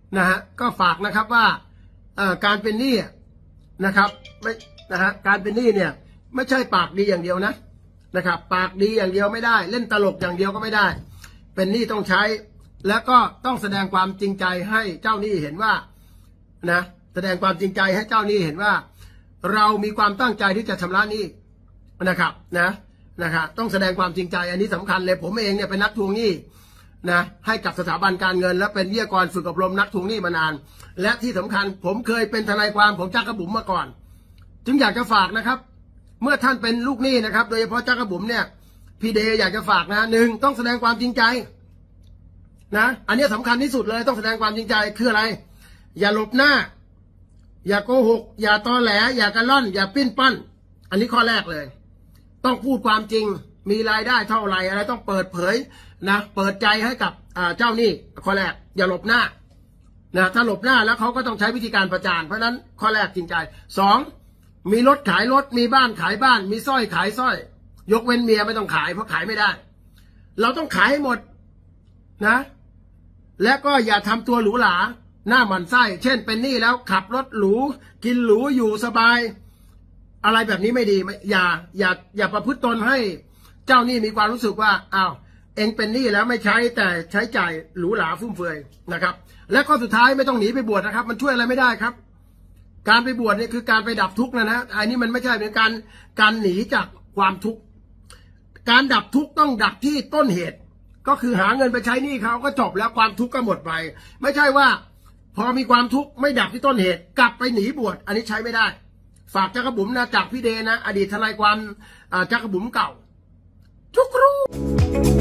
นะฮะก็ฝากนะครับว่าการเป็นหนี้นะครับไม่นะฮะการเป็นหนี้เนี่ยไม่ใช่ปากดีอย่างเดียวนะครับปากดีอย่างเดียวไม่ได้เล่นตลกอย่างเดียวก็ไม่ได้เป็นหนี้ต้องใช้แล้วก็ต้องแสดงความจริงใจให้เจ้าหนี้เห็นว่านะแสดงความจริงใจให้เจ้าหนี้เห็นว่าเรามีความตั้งใจที่จะชำระหนี้นะครับนะครับต้องแสดงความจริงใจอันนี้สำคัญเลยผมเองเนี่ยเป็นนักทวงหนี้นะให้กับสถาบันการเงินและเป็นวิทยากรฝึกอบรมนักทวงหนี้มานานและที่สำคัญผมเคยเป็นทนายความของจักรบุ๋มมาก่อนจึงอยากจะฝากนะครับเมื่อท่านเป็นลูกหนี้นะครับโดยเฉพาะจักรบุ๋มเนี่ยพี่เดย์อยากจะฝากนะหนึ่งต้องแสดงความจริงใจนะอันนี้สำคัญที่สุดเลยต้องแสดงความจริงใจคืออะไรอย่าหลบหน้าอย่าโกหกอย่าตอแหลอย่ากระล่อนอย่าปิ้นปั้นอันนี้ข้อแรกเลยต้องพูดความจริงมีรายได้เท่าไหร่อะไรต้องเปิดเผยนะเปิดใจให้กับเจ้าหนี้ข้อแรกอย่าหลบหน้านะถ้าหลบหน้าแล้วเขาก็ต้องใช้วิธีการประจานเพราะนั้นข้อแรกจริงใจสองมีรถขายรถมีบ้านขายบ้านมีสร้อยขายสร้อยยกเว้นเมียไม่ต้องขายเพราะขายไม่ได้เราต้องขายให้หมดนะและก็อย่าทำตัวหรูหราหน้าหมันไส้เช่นเป็นหนี้แล้วขับรถหรูกินหรูอยู่สบายอะไรแบบนี้ไม่ดีอย่าประพฤติตนให้เจ้าหนี้มีความรู้สึกว่าอ้าวเองเป็นหนี้แล้วไม่ใช้แต่ใช้จ่ายหรูหราฟุ่มเฟือยนะครับและข้อสุดท้ายไม่ต้องหนีไปบวชนะครับมันช่วยอะไรไม่ได้ครับการไปบวชนี่คือการไปดับทุกข์นะอันนี้มันไม่ใช่เป็นการหนีจากความทุกข์การดับทุกข์ต้องดับที่ต้นเหตุก็คือหาเงินไปใช้หนี้เขาก็จบแล้วความทุกข์ก็หมดไปไม่ใช่ว่าพอมีความทุกข์ไม่ดับที่ต้นเหตุกลับไปหนีบวชอันนี้ใช้ไม่ได้ฝากจักรบุ๋มนะจากพี่เดนะอดีตทนายความจักรบุ๋มเก่าทุกรู